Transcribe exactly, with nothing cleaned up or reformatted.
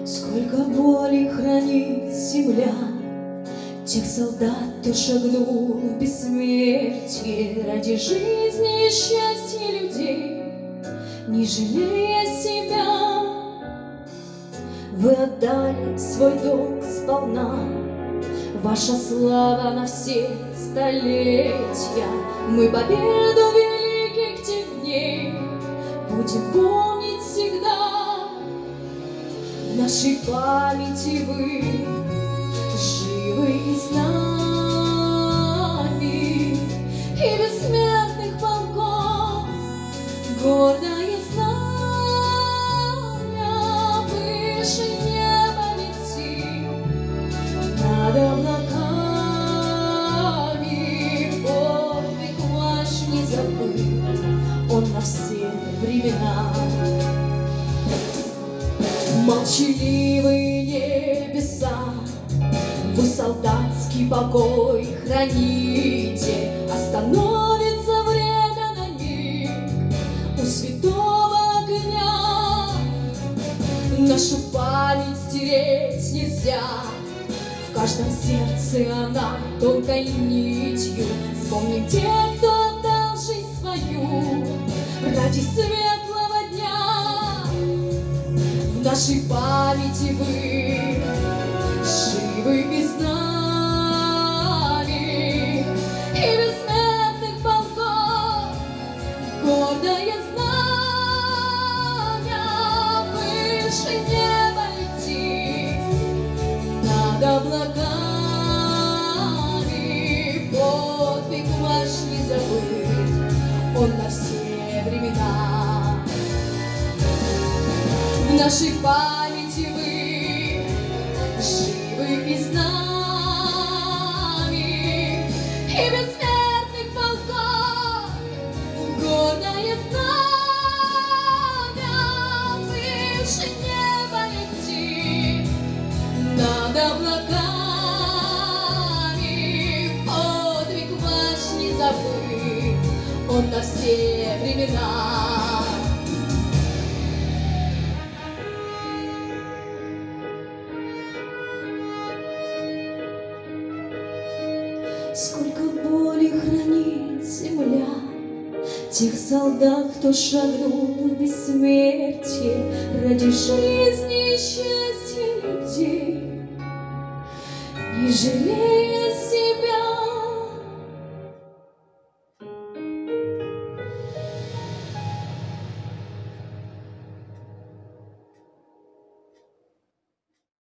Сколько боли хранит земля тех солдат, кто шагнул в бессмертие ради жизни и счастья людей, не жалея себя. Вы отдали свой долг сполна, ваша слава на все столетия. Мы победу великих тех дней будем помнить всегда. В нашей памяти вы живы и с нами, и бессмертных полков гордое знамя выше неба летит над облаками. Подвиг ваш не забыт, он на все времена. Молчаливые небеса, вы солдатский покой храните. Остановится время на миг у святого огня. Нашу память стереть нельзя, в каждом сердце она тонкой нитью. Вспомним тех, кто отдал жизнь свою ради светлого дня. В нашей памяти вы живы и с нами, и бессмертных полков гордое знамя выше неба летит над облаками. Подвиг ваш не забыт, он на все времена. В нашей памяти вы живы и с нами, и бессмертных полков гордое знамя выше неба летит над облаками. Подвиг ваш не забыт, он на все времена. Сколько боли хранит земля тех солдат, кто шагнул в бессмертие ради жизни и счастья людей, не жалея